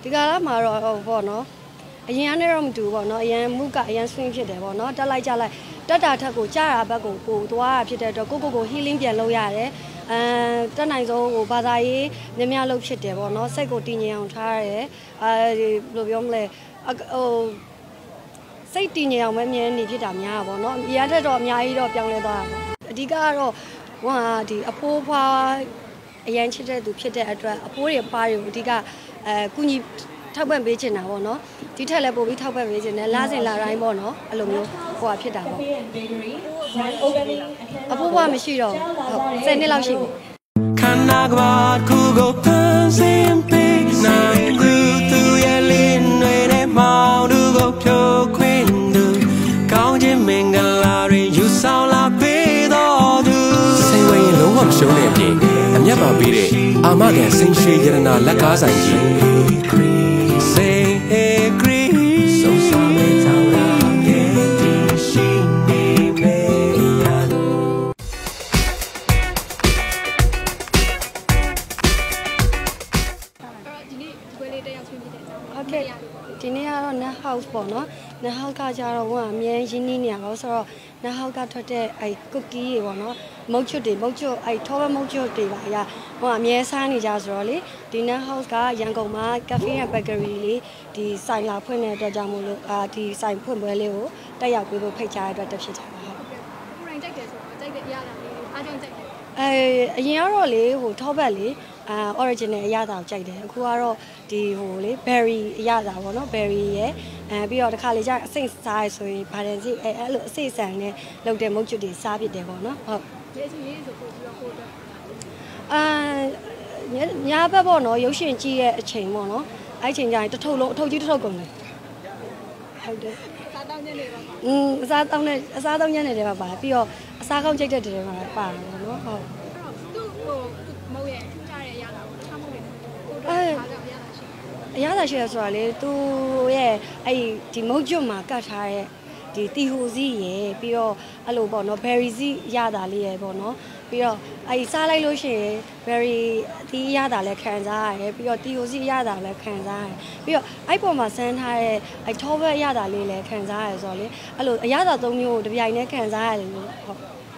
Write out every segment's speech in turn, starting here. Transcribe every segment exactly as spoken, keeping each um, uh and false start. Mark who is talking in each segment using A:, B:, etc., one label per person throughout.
A: ဒီကလာမှာတော့ပေါ့နော်အရင်ကနေတော့မတူပေါ့နော်အရင်မုကအရင် swing ဖြစ်တယ်ပေါ့နော်တက်လိုက်ကြလိုက်တက်တာထက်ကိုကြာတာဘက်ကိုကိုသွားတာဖြစ်တဲ့အတွက်ကိုကိုကို healing ပြန်လုပ်ရတယ်အဲတက်နိုင်ဆုံးဟိုဘာသာရေးများများလုပ်ဖြစ်တယ်ပေါ့နော်စိတ်ကိုတည်ငြိမ်အောင်ထားရတယ်အဲဒီဘယ်လိုပြောမလဲဟိုစိတ်တည်ငြိမ်အောင်ပဲမြဲနေဖြစ်တာများပါပေါ့နော်အရင်တက်တော့အများကြီးတော့ပြောင်းလဲသွားတာပေါ့အဓိကကတော့ဟိုဟာဒီအဖိုးဖွားအရင်ချစ်တဲ့သူဖြစ်တဲ့အတွက်အဖိုးတွေပါတွေကိုအဓိကအဲကုညီထောက်ပံ့ပေးချင်တာပေါ့နော်ဒီထက်လည်းပို့ပြီးထောက်ပံ့ပေးချင်တယ်လာစင်လာတိုင်းပေါ့နော်အဲ့လိုမျိုးဟိုဟာဖြစ်တာပေါ့အဖိုးဖွားမရှိတော့ဟုတ်ဆယ်နှစ်လောက်ရှိပြီခန္ဓာကဘာကူကိုဖန်ဆင်းပေးနိုင်သူသူရဲ့လင်းတွေနဲ့မောင်သူကိုဖြိုခွင်းသူကောင်းခြင်းမင်္ဂလာတွေယူဆောင်လာပေးတော်သူစိတ်ဝရင်လုံးဝမရှုံးတဲ့အပြင်အမျက်ပါပေးတဲ့အာမခံစိန်ရွှေရတနာလက်ကားဆိုင်ကြီးဒီနေ့ကတော့ net house ပေါ့နော် net house ကကြတော့ဟိုအမြဲရင်းနှီးနေရတော့ဆိုတော့ net house ကထွက်တဲ့အဲ cookie တွေပေါ့နော်မုတ်ချွတ်တွေမုတ်ချွတ်အဲထောပဲမုတ်ချွတ်တွေပါအရာဟိုအမြဲစားနေကြဆိုတော့လေဒီ net house ကရန်ကုန်မှာ cafe and bakery လေးဒီဆိုင်လာဖွင့်တဲ့အတွက်ကြောင့်မို့လို့အာဒီဆိုင်ဖွင့်ပွဲလေးကိုတက်ရောက်ပြီးဖို့ဖိတ်ကြားရတဲ့အတွက်တက်ဖြစ်ကြပါဟုတ်ကိုယ်တိုင်ကြိုက်တယ်ဆိုတော့ကြိုက်တဲ့အရာလားအားကြောင့်ကြိုက်တယ်အဲအရင်ကတော့လေဟိုထောဘက်လေအာ original အရသာကိုကြိုက်တယ်အခုကတော့ဒီဟိုလေ berry အရသာပေါ့နော် berry ရယ်အဲပြီးတော့တစ်ခါလေကျအစိမ့်စားရဆိုရင်ဗာတယ်စီအဲအဲ့လိုအစိမ့်ဆန်နဲ့လုပ်တဲ့မုတ်ကျွတ်တွေစားဖြစ်တယ်ပေါ့နော်ဟုတ်ရေးစီရေးဆိုပို့ပြီးတော့ပို့တော့အာညာဘက်ပေါ့နော်ရုပ်ရှင်ကြည့်ရဲ့အချိန်ပေါ့နော်အဲ့ချိန်ကျရင်တထုပ်လုံးအထုပ်ကြီးတထုပ်ကုန်တယ်ဟုတ်တယ်စားတောင်းညက်နေပါပါอืมအစားတောင်းနဲ့အစားတောင်းညက်နေတယ်ပါပါပြီးတော့အစားကောင်းကြိတ်တဲ့တွေမှာပါတာပေါ့နော်ဟုတ်သူ့ဟိုမဟုတ်ရဲ့ကြားရရတာပေါ့တခြားမဟုတ်ရဲ့ကိုတော့အားကြောင့်ရတာရှိအရသာရှိရဆိုတာလေသူရဲ့အဲ့ဒီမုတ်ကျွတ်မှာကတ်ထားတဲ့ဒီတီဟိုစီရယ်ပြီးတော့အဲ့လိုပေါ့နော် berry စီရတာလေးရယ်ပေါ့နော်ပြီးတော့အဲ့စားလိုက်လို့ရှိရင် berry တီးရတာလည်းခံစားရတယ်ပြီးတော့တီဟိုစီရတာလည်းခံစားရတယ်ပြီးတော့အဲ့ပေါ်မှာဆန်းထားတဲ့အဲ့ထောဘက်ရတာလေးလည်းခံစားရတယ်ဆိုတော့လေအဲ့လိုအရသာသုံးမျိုးကိုတပြိုင်တည်းခံစားရတယ်လို့ဟုတ်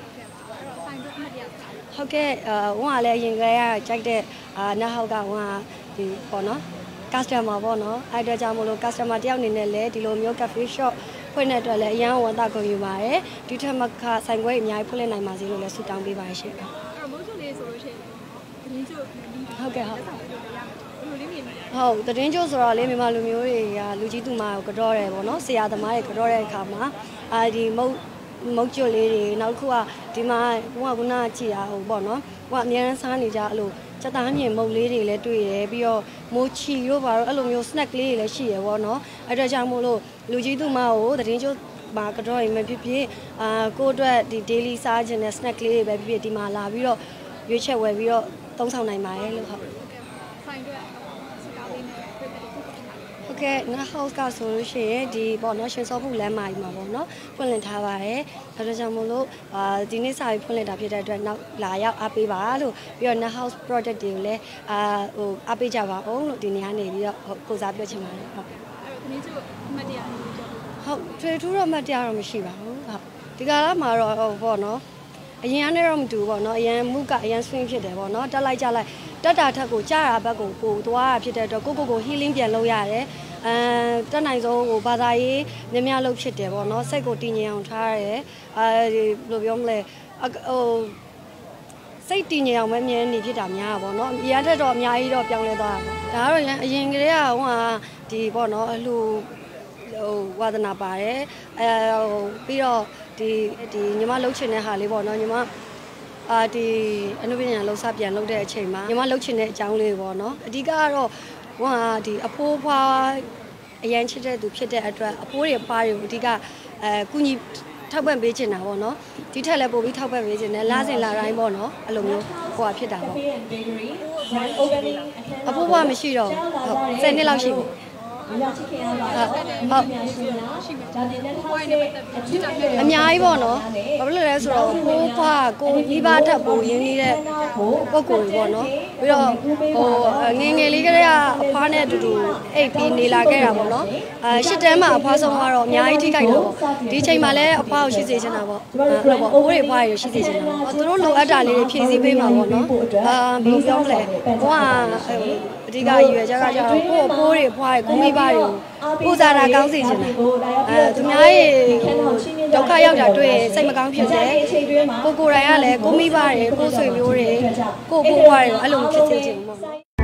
A: ဟုတ်ကဲ့ဟိုကလည်းအရင်ကတည်းကကြိုက်တဲ့အာနတ်ဟောက်ကဟိုကဒီပေါ့နော် customer ပေါ့နော်အဲ့အတွက်ကြောင့်မလို့ customer တယောက်အနေနဲ့လည်းဒီလိုမျိုး cafe shop ဖွင့်တဲ့အတွက်လည်းအရန်ဝန်တာကုန်ယူပါတယ်ဒီထက်မှဆိုင်ခွဲအများကြီးဖွင့်လှစ်နိုင်ပါစေလို့လည်းဆုတောင်းပေးပါရှင်အဲ့တော့မိုးချုံလေးဆိုလို့ရှိရင်ဒီကျုပ်ဟုတ်ကဲ့ဟုတ်ဟုတ်တရင်ကျိုးဆိုတော့လေမြန်မာလူမျိုးတွေကလူကြီးသူမကိုကြောတယ်ပေါ့နော်ဆရာသမားတွေကြောတဲ့အခါမှာအာဒီမုတ်မုတ်ကျွတ်လေးတွေနောက်တစ်ခုကဒီမှာဘုရားကနာကြည့်ရအောင်ပေါ့နော်ဘုရားအများအားစားနေကြအဲ့လိုစက်သားမြင်မုတ်လေးတွေလည်းတွေ့တယ်ပြီးတော့မိုးချီတို့ဘာလို့အဲ့လိုမျိုး snack လေးတွေလည်းရှိရပေါ့နော်အဲ့ဒါကြောင့်မို့လို့လူကြီးသူမကိုတရင်ကျိုးမှာကြောရင်မဖြစ်ဖြစ်အာကိုအတွက်ဒီ daily စားခြင်းနဲ့ snack လေးတွေပဲဖြစ်ဖြစ်ဒီမှာလာပြီးတော့ရွေးချက်ဝယ်ပြီးတော့သုံးဆောင်နိုင်ပါတယ်လို့ဟုတ်ဆိုင်အတွက်ဟုတ်ကဲ့ငါ house ကဆိုလို့ရှိရင်ဒီပေါ့နော်ရှင်စောဖို့လမ်းမကြီးမှာပေါ့နော်ဖွင့်လှစ်ထားပါတယ်အဲဒါကြောင့်မို့လို့အာဒီနေ့စာပြီးဖွင့်လှစ်တာဖြစ်တဲ့အတွက်နောက်လာရောက်အားပေးပါလို့ပြီးတော့ house product တွေကိုလည်းအာဟိုအားပေးကြပါအောင်လို့ဒီနေ့ကနေပြီးတော့ကိုစားပြောချင်ပါတယ်ဟုတ်အဲ့တော့ဒီနေ့ကျအမှတ်တရဟုတ်ထွေထူးတော့အမှတ်တရတော့မရှိပါဘူးဟုတ်ဒီကလာမှာတော့ပေါ့နော်အရင်ကနေတော့မတူပေါ့နော်အရင်မုကအရင် swing ဖြစ်တယ်ပေါ့နော်တက်လိုက်ကြလိုက်တက်တာထက်ကိုကြာတာဘက်ကိုကိုသွားတာဖြစ်တဲ့အတွက်ကိုကိုကို healing ပြန်လုပ်ရတယ်အဲတက်နိုင်ဆုံးဟိုဘာသာရေးများများလုပ်ဖြစ်တယ်ပေါ့နော်စိတ်ကိုတည်ငြိမ်အောင်ထားရတယ်အဲဒီဘယ်လိုပြောမလဲဟိုစိတ်တည်ငြိမ်အောင်ပဲမြဲနေဖြစ်တာများပါပေါ့နော်အရင်တက်တော့အများကြီးတော့ပြောင်းလဲသွားတာပေါ့ဒါကတော့အရင်ကတည်းကဟိုဟာဒီပေါ့နော်အလှဟိုဝါသနာပါတယ်အဲဟိုပြီးတော့ဒီဒီညီမလှုပ်ချင်တဲ့ဟာလေးပေါ့နော်ညီမအာဒီအနုပညာလှုပ်ရှားပြန်လုပ်တဲ့အချိန်မှာညီမလှုပ်ချင်တဲ့အကြောင်းလေးပေါ့နော်အဓိကကတော့ဟိုဟာဒီအဖိုးဖွားအရန်ချစ်တဲ့သူဖြစ်တဲ့အတွက်အဖိုးတွေပါတွေကိုအဓိကအဲကုညီထောက်ပံ့ပေးချင်တာပေါ့နော်ဒီထက်လည်းပို့ပြီးထောက်ပံ့ပေးချင်တယ်လာစင်လာတိုင်းပေါ့နော်အဲ့လိုမျိုးဟိုဟာဖြစ်တာပေါ့အဖိုးဖွားမရှိတော့ဟုတ်ဆယ်နှစ်လောက်ရှိပြီ
B: ရောက်ချစ်ခင်ရပါတော့ဟုတ်ဒါတင်တဲ့ထောက်တဲ့အထူးအ
A: အများကြီးပေါ့နော်ဘာဖြစ်လို့လဲဆိုတော့ကိုးဖွားကိုမိဘထပ်ပိုရင်းနှီးတဲ့ပုံကိုယ်တွေပေါ့နော်ပြီးတော့ဟိုငငယ်လေးကလေးကအဖွားနဲ့အတူတူအိတ်ပြီးနေလာခဲ့တာပေါ့နော်အဲရှစ်တန်းမှာအဖွားဆုံးကတော့အများကြီးထိခိုက်တော့ဒီချိန်မှာလည်းအဖွားကိုရှိစေချင်တာပေါ့အဲ့ပေါ့အိုးတွေဖွားတွေရှိစေချင်တာသူတို့လိုအပ်တာလေးတွေဖြည့်ဆည်းပေးမှာပေါ့နော်အာဘယ်လိုပြောမလဲကိုကအဓိကရည်ရွယ်ချက်ကကျတော့ကိုယ့်အဖိုးတွေဖွားတွေကိုမိဘတွေကိုပူဇာတာကောင်းစေချင်တယ်အဲသူများရဲ့ဒုက္ခရောက်တာတွေ့စိတ်မကောင်းဖြစ်တယ်ကိုကိုယ်တိုင်ကလည်းကိုမိဘတွေကိုဆွေမျိုးတွေကိုကိုဖိုးဖွားတွေကိုအဲ့လိုဖြစ်စေချင်ဘူးပေါ့